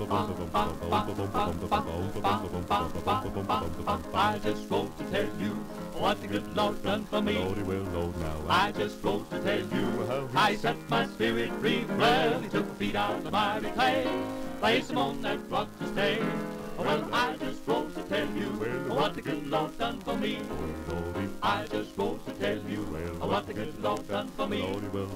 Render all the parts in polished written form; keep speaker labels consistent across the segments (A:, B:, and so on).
A: I just wrote to tell you what the good Lord done for me. I just wrote to tell you I set my spirit free. Well, he took my feet out of the miry clay, placed them on that rock to stay. Well, I just wrote to tell you what the good Lord done for me. I just wrote to tell you what the good Lord done for me.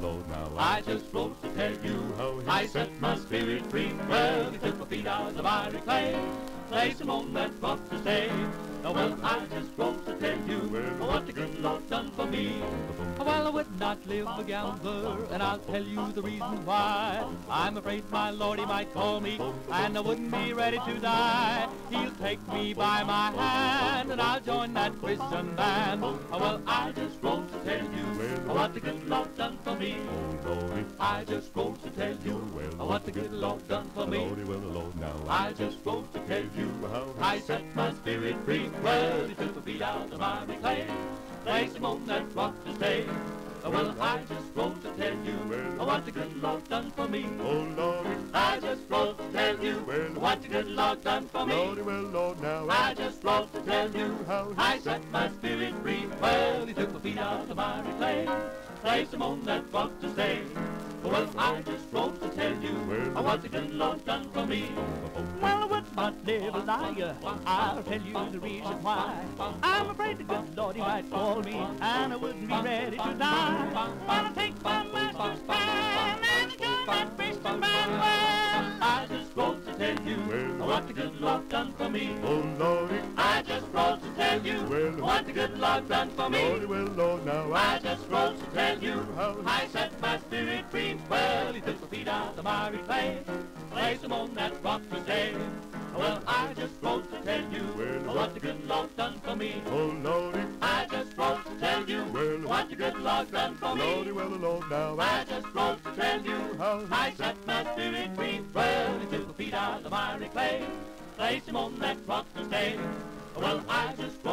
A: I just wrote to tell you I set my spirit free. Well, he took my feet out of the miry clay, placed them on that rock to stay. Well, I just wrote to tell you what the good Lord done for me. Well, I would not live a gambler, and I'll tell you the reason why. I'm afraid my Lord, he might call me, and I wouldn't be ready to die. He'll take me by my hand, and I'll join that Christian band. Well, I just wrote to tell you what the good Lord done for me. I just wrote to tell you what the good Lord done for me. I just wrote to tell you I set my spirit free. Well, he took my feet out of my clay, placed him on that rock to stay. Well, I just wrote to tell you what the good Lord done for me.
B: Oh, Lord,
A: I just wrote to tell you what the good Lord done for me.
B: Lordy, well, Lord, now
A: I just wrote to tell you I set my spirit free. Well, he took my feet out of my clay, placed him on that rock to stay. Well, I just wrote to tell you what the good Lord done for me. Well, I would not live a liar, I'll tell you the reason why. I'm afraid the good Lord, he might call me, and I wouldn't be ready to die. Well, I take my master's hand and join that Christian band. Well, I just wrote to tell you what the good Lord done for me.
B: Oh, Lordy,
A: I just wrote to tell you what the good Lord done for me.
B: Lordy, well, Lord, now
A: I just wrote to tell you I set my spirit free. Well, he took my feet out of the miry clay, placed them on that rock to stay. Well, I just wrote to tell you what the good Lord done for me.
B: Oh, Lordy,
A: I just wrote to tell you what the good Lord done for me.
B: Lordy, well, Lord, now
A: I just wrote to tell you I set my spirit free. Well, he took my feet out of the miry clay, placed him on that rock to stay. Well, I just